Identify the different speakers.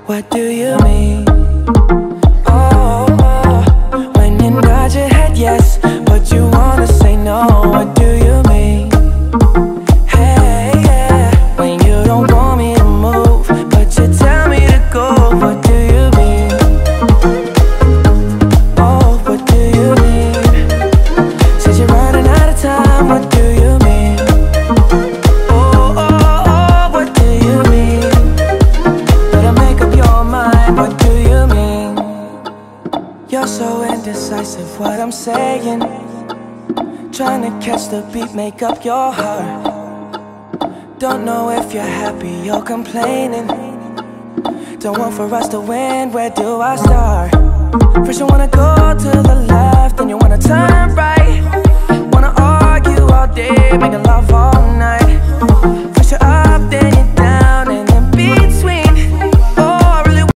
Speaker 1: What do you mean? Oh, when you nod your head yes, but you wanna say no. What do you mean? Hey, yeah, when you don't want me to move, but you tell me to go. What do you mean? Oh, what do you mean? Said you're running out of time. What do you mean? Oh, oh, oh, what do you mean? Better make up your mind. What do you mean? You're so indecisive, what I'm saying. Trying to catch the beat, make up your heart. Don't know if you're happy or complaining. Don't want for us to win, where do I start? First you wanna go to the left, then you wanna turn right. Wanna argue all day, making love all night. First you're up, then you're down.